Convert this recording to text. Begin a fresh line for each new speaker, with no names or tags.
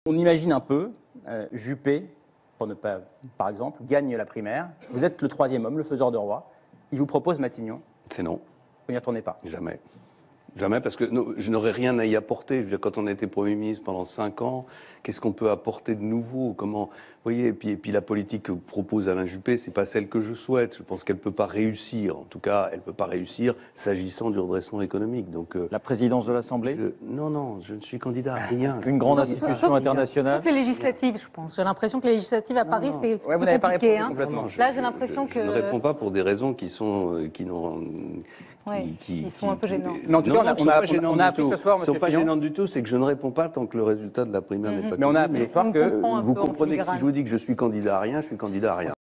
On imagine un peu, Juppé, pour ne pas, par exemple, gagne la primaire. Vous êtes le troisième homme, le faiseur de roi. Il vous propose Matignon.
C'est non.
Vous n'y retournez pas.
Jamais. Jamais, parce que non, je n'aurais rien à y apporter. Je veux dire, quand on a été Premier ministre pendant 5 ans, qu'est-ce qu'on peut apporter de nouveau? Comment, vous voyez, et puis la politique que propose Alain Juppé, c'est pas celle que je souhaite. Je pense qu'elle peut pas réussir. En tout cas, elle peut pas réussir s'agissant du redressement économique. Donc,
la présidence de l'Assemblée?
non, je ne suis candidat à rien.
Une grande institution internationale?
Sauf les législatives, je pense. J'ai l'impression que les législatives à Paris, c'est
Ouais, vous n'avez pas
compliqué.
répondu complètement.
Là, j'ai l'impression que...
Je ne réponds pas pour des raisons qui sont...
Ils sont un peu gênants.
Mais en tout cas, on a appris ce soir,
Ils ne sont
monsieur
pas
Fillon.
gênants du tout, c'est que je ne réponds pas tant que le résultat de la primaire n'est pas connu.
Mais on a appris ce soir que...
Vous comprenez que si je vous dis que je suis candidat à rien, je suis candidat à rien.